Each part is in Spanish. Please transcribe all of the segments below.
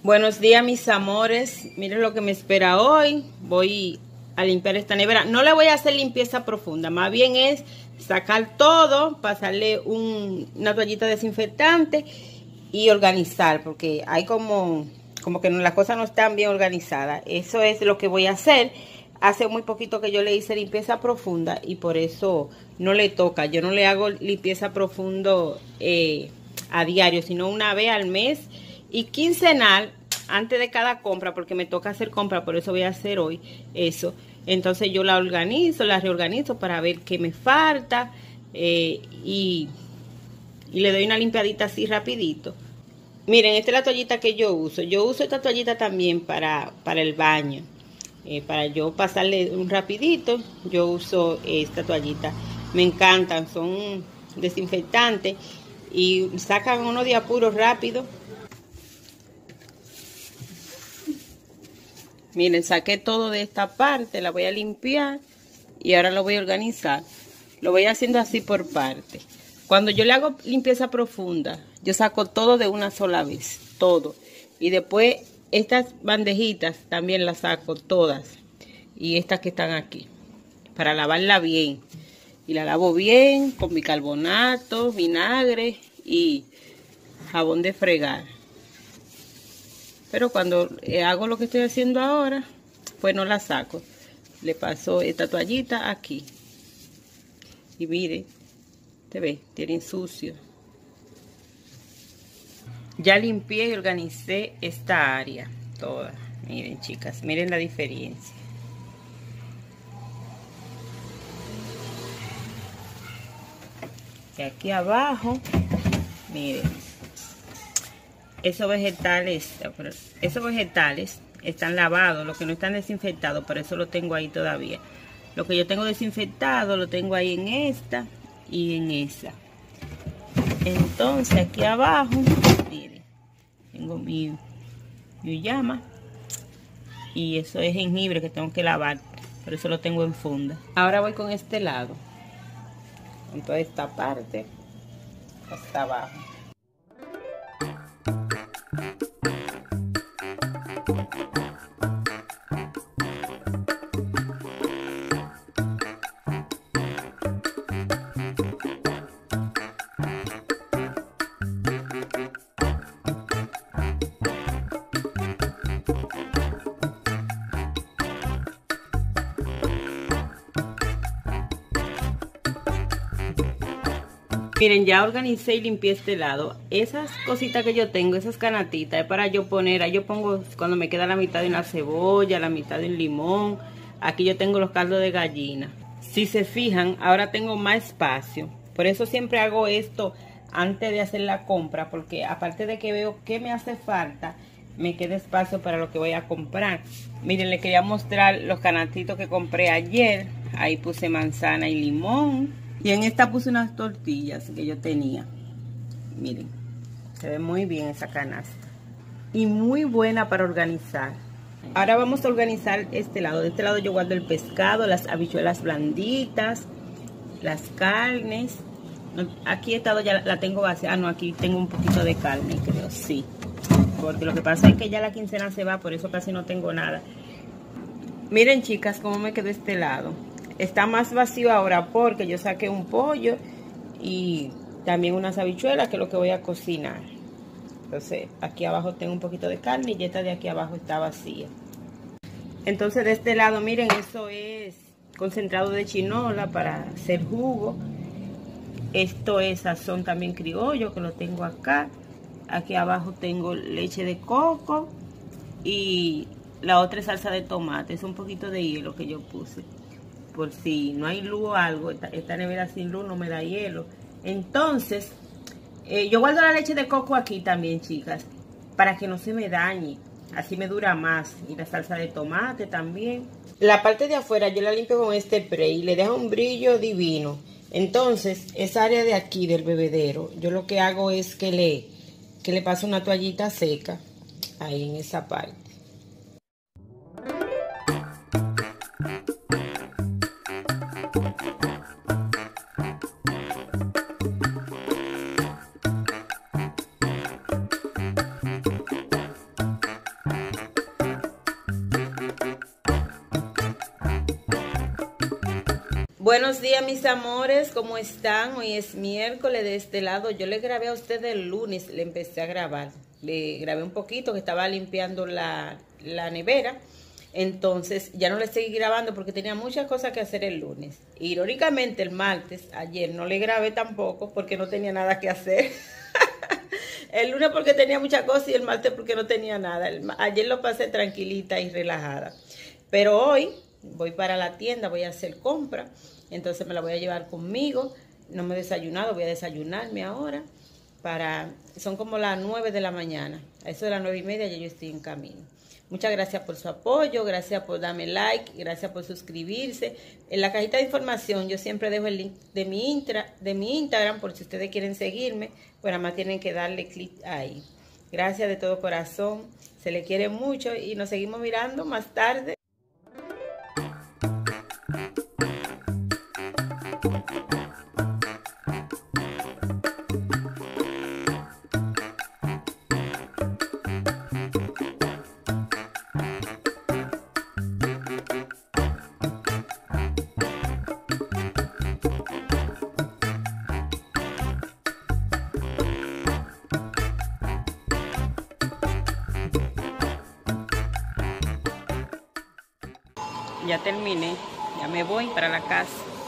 Buenos días, mis amores. Miren lo que me espera hoy. Voy a limpiar esta nevera. No le voy a hacer limpieza profunda, más bien es sacar todo, pasarle una toallita desinfectante y organizar, porque hay como que las cosas no están bien organizadas. Eso es lo que voy a hacer. Hace muy poquito que yo le hice limpieza profunda y por eso no le toca. Yo no le hago limpieza profunda a diario, sino una vez al mes y quincenal antes de cada compra, porque me toca hacer compra, por eso voy a hacer hoy eso. Entonces yo la organizo, la reorganizo para ver qué me falta y le doy una limpiadita así rapidito. Miren, esta es la toallita que yo uso. Yo uso esta toallita también para el baño. Para yo pasarle un rapidito, yo uso esta toallita. Me encantan, son desinfectantes y sacan uno de apuro rápido. Miren, saqué todo de esta parte, la voy a limpiar y ahora lo voy a organizar. Lo voy haciendo así por parte. Cuando yo le hago limpieza profunda, yo saco todo de una sola vez, todo. Y después estas bandejitas también las saco todas. Y estas que están aquí, para lavarla bien. Y la lavo bien con bicarbonato, vinagre y jabón de fregar. Pero cuando hago lo que estoy haciendo ahora, pues no la saco. Le paso esta toallita aquí. Y mire, te ve, tiene sucio. Ya limpié y organicé esta área toda. Miren, chicas, miren la diferencia. Y aquí abajo, miren. Esos vegetales están lavados, los que no están desinfectados, por eso lo tengo ahí todavía. Lo que yo tengo desinfectado lo tengo ahí en esta y en esa. Entonces aquí abajo, miren, tengo mi llama y eso es jengibre que tengo que lavar, por eso lo tengo en funda. Ahora voy con este lado, con toda esta parte hasta abajo. Miren, ya organicé y limpié este lado. Esas cositas que yo tengo, esas canatitas, es para yo poner, ahí yo pongo cuando me queda la mitad de una cebolla, la mitad de un limón. Aquí yo tengo los caldos de gallina. Si se fijan, ahora tengo más espacio. Por eso siempre hago esto antes de hacer la compra, porque aparte de que veo qué me hace falta, me queda espacio para lo que voy a comprar. Miren, les quería mostrar los canatitos que compré ayer. Ahí puse manzana y limón. Y en esta puse unas tortillas que yo tenía. Miren, se ve muy bien esa canasta. Y muy buena para organizar. Ahora vamos a organizar este lado. De este lado yo guardo el pescado, las habichuelas blanditas, las carnes. Aquí esta ya la tengo vacía. Ah, no, aquí tengo un poquito de carne, creo, sí. Porque lo que pasa es que ya la quincena se va, por eso casi no tengo nada. Miren, chicas, cómo me quedó este lado. Está más vacío ahora porque yo saqué un pollo y también unas habichuelas, que es lo que voy a cocinar. Entonces, aquí abajo tengo un poquito de carne y esta de aquí abajo está vacía. Entonces, de este lado, miren, eso es concentrado de chinola para hacer jugo. Esto es sazón también criollo, que lo tengo acá. Aquí abajo tengo leche de coco y la otra es salsa de tomate. Es un poquito de hielo que yo puse. Por si no hay luz o algo, esta nevera sin luz no me da hielo. Entonces, yo guardo la leche de coco aquí también, chicas, para que no se me dañe. Así me dura más. Y la salsa de tomate también. La parte de afuera yo la limpio con este spray y le deja un brillo divino. Entonces, esa área de aquí del bebedero, yo lo que hago es que le paso una toallita seca ahí en esa parte. Buenos días, mis amores, ¿cómo están? Hoy es miércoles de este lado. Yo le grabé a ustedes el lunes, le empecé a grabar. Le grabé un poquito que estaba limpiando la nevera. Entonces ya no le seguí grabando porque tenía muchas cosas que hacer el lunes. Irónicamente el martes, ayer, no le grabé tampoco porque no tenía nada que hacer. El lunes porque tenía muchas cosas y el martes porque no tenía nada. Ayer lo pasé tranquilita y relajada. Pero hoy voy para la tienda, voy a hacer compra. Entonces me la voy a llevar conmigo. No me he desayunado, voy a desayunarme ahora. Son como las 9 de la mañana. A eso de las 9:30 ya yo estoy en camino. Muchas gracias por su apoyo, gracias por darme like, gracias por suscribirse. En la cajita de información yo siempre dejo el link de mi Instagram por si ustedes quieren seguirme. Pues nada más tienen que darle clic ahí. Gracias de todo corazón, se le quiere mucho y nos seguimos mirando más tarde. Ya terminé, ya me voy para la casa.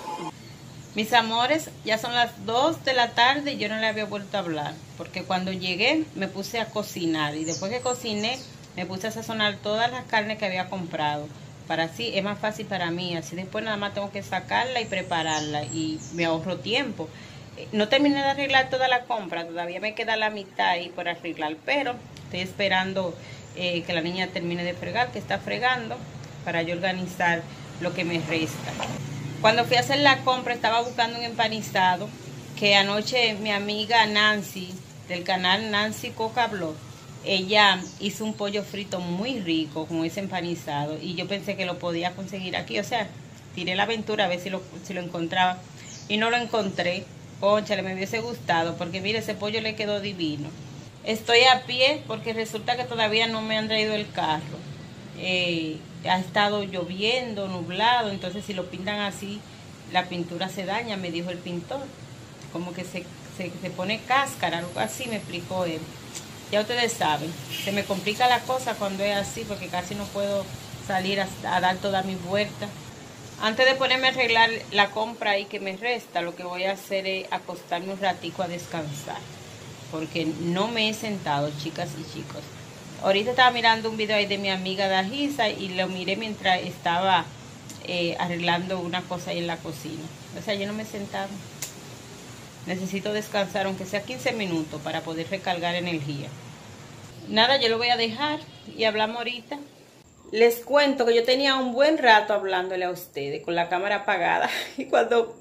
Mis amores, ya son las 2 de la tarde y yo no le había vuelto a hablar. Porque cuando llegué me puse a cocinar. Y después que cociné me puse a sazonar todas las carnes que había comprado. Para así es más fácil para mí. Así después nada más tengo que sacarla y prepararla. Y me ahorro tiempo. No terminé de arreglar toda la compra. Todavía me queda la mitad ahí por arreglar. Pero estoy esperando que la niña termine de fregar, que está fregando, para yo organizar lo que me resta. Cuando fui a hacer la compra estaba buscando un empanizado que anoche mi amiga Nancy del canal Nancy Coca Blog, ella hizo un pollo frito muy rico con ese empanizado y yo pensé que lo podía conseguir aquí, o sea, tiré la aventura a ver si lo encontraba y no lo encontré. Cónchale, me hubiese gustado porque mire, ese pollo le quedó divino. Estoy a pie porque resulta que todavía no me han traído el carro. Ha estado lloviendo, nublado, entonces si lo pintan así, la pintura se daña, me dijo el pintor. Como que se pone cáscara, algo así me explicó él. Ya ustedes saben, se me complica la cosa cuando es así, porque casi no puedo salir a dar toda mi vuelta. Antes de ponerme a arreglar la compra ahí que me resta, lo que voy a hacer es acostarme un ratico a descansar, porque no me he sentado, chicas y chicos. Ahorita estaba mirando un video ahí de mi amiga Dajisa y lo miré mientras estaba arreglando una cosa ahí en la cocina. O sea, yo no me he sentado. Necesito descansar, aunque sea 15 minutos, para poder recargar energía. Nada, yo lo voy a dejar y hablamos ahorita. Les cuento que yo tenía un buen rato hablándole a ustedes con la cámara apagada. Y cuando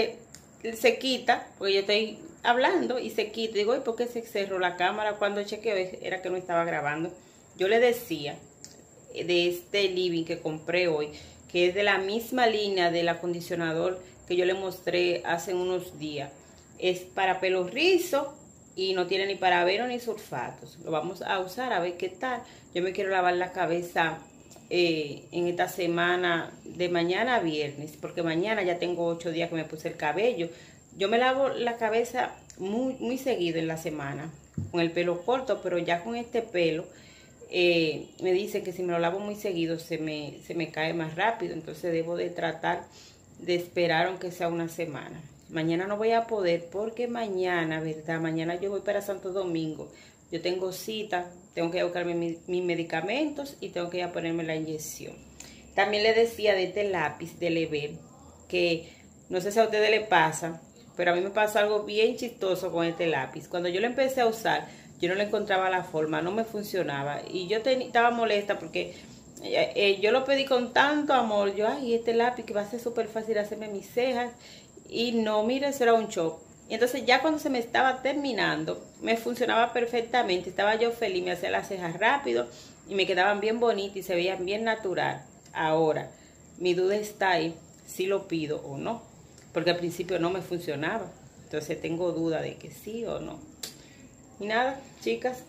se quita, porque yo estoy hablando y se quita, digo, ¿y por qué se cerró la cámara? Cuando chequeo era que no estaba grabando. Yo le decía de este living que compré hoy, que es de la misma línea del acondicionador que yo le mostré hace unos días. Es para pelo rizo y no tiene ni parabeno ni sulfatos. Lo vamos a usar a ver qué tal. Yo me quiero lavar la cabeza en esta semana de mañana a viernes, porque mañana ya tengo 8 días que me puse el cabello. Yo me lavo la cabeza muy seguido en la semana, con el pelo corto, pero ya con este pelo, me dice que si me lo lavo muy seguido se me cae más rápido, entonces debo de tratar de esperar aunque sea una semana. Mañana no voy a poder porque mañana, ¿verdad? Mañana yo voy para Santo Domingo. Yo tengo cita, tengo que ir a buscarme mis medicamentos y tengo que ir a ponerme la inyección. También le decía de este lápiz de Lever, que no sé si a ustedes les pasa, pero a mí me pasó algo bien chistoso con este lápiz. Cuando yo lo empecé a usar, yo no le encontraba la forma, no me funcionaba. Y yo estaba molesta porque yo lo pedí con tanto amor. Yo, ay, este lápiz que va a ser súper fácil hacerme mis cejas. Y no, mire, eso era un shock. Y entonces ya cuando se me estaba terminando, me funcionaba perfectamente. Estaba yo feliz, me hacía las cejas rápido y me quedaban bien bonitas y se veían bien natural. Ahora, mi duda está ahí, si lo pido o no. Porque al principio no me funcionaba. Entonces tengo duda de que sí o no. Y nada, chicas,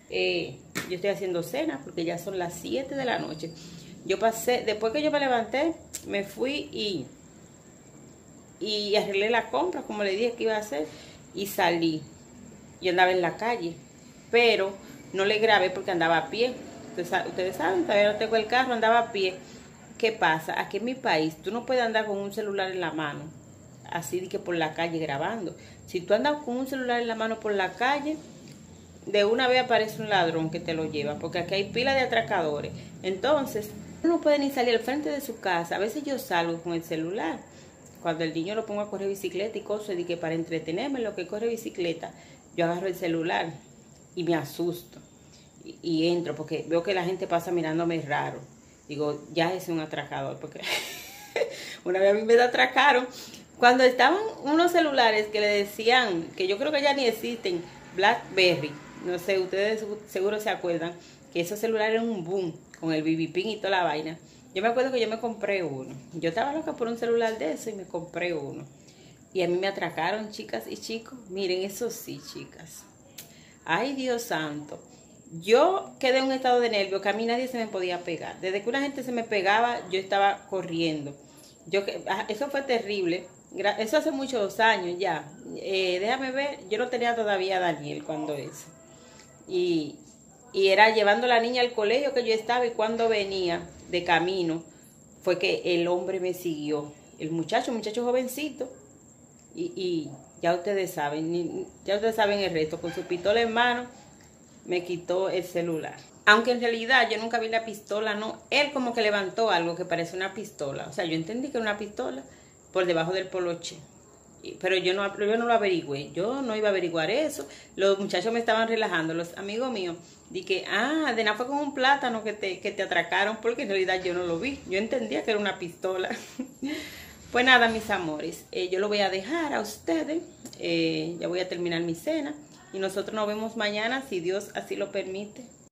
yo estoy haciendo cena porque ya son las 7 de la noche. Yo pasé, después que yo me levanté, me fui y y arreglé la compra, como le dije que iba a hacer, y salí. Yo andaba en la calle, pero no le grabé porque andaba a pie. Ustedes saben, todavía no tengo el carro, andaba a pie. ¿Qué pasa? Aquí en mi país, tú no puedes andar con un celular en la mano, así de que por la calle grabando. Si tú andas con un celular en la mano por la calle, de una vez aparece un ladrón que te lo lleva, porque aquí hay pila de atracadores. Entonces, uno no puede ni salir al frente de su casa. A veces yo salgo con el celular. Cuando el niño lo pongo a correr bicicleta y cosas, y que para entretenerme en lo que corre bicicleta, yo agarro el celular y me asusto. Y entro, porque veo que la gente pasa mirándome raro. Digo, ya es un atracador, porque una vez a mí me atracaron. Cuando estaban unos celulares que le decían, que yo creo que ya ni existen, BlackBerry. No sé, ustedes seguro se acuerdan que esos celulares eran un boom con el BB Pin y toda la vaina. Yo me acuerdo que yo me compré uno. Yo estaba loca por un celular de eso y me compré uno. Y a mí me atracaron, chicas y chicos. Miren, eso sí, chicas. Ay, Dios santo. Yo quedé en un estado de nervio que a mí nadie se me podía pegar. Desde que una gente se me pegaba, yo estaba corriendo. Eso fue terrible. Eso hace muchos años ya. Déjame ver, yo no tenía todavía a Daniel cuando eso. Y era llevando a la niña al colegio que yo estaba, y cuando venía de camino fue que el hombre me siguió. El muchacho jovencito. Y ya ustedes saben el resto. Con su pistola en mano me quitó el celular. Aunque en realidad yo nunca vi la pistola, no. Él como que levantó algo que parece una pistola. O sea, yo entendí que era una pistola por debajo del poloche. Pero yo no lo averigüé. Yo no iba a averiguar eso. Los muchachos me estaban relajando, los amigos míos. Dije, de nada fue con un plátano que te atracaron, porque en realidad yo no lo vi. Yo entendía que era una pistola. Pues nada, mis amores, yo lo voy a dejar a ustedes. Ya voy a terminar mi cena. Y nosotros nos vemos mañana, si Dios así lo permite.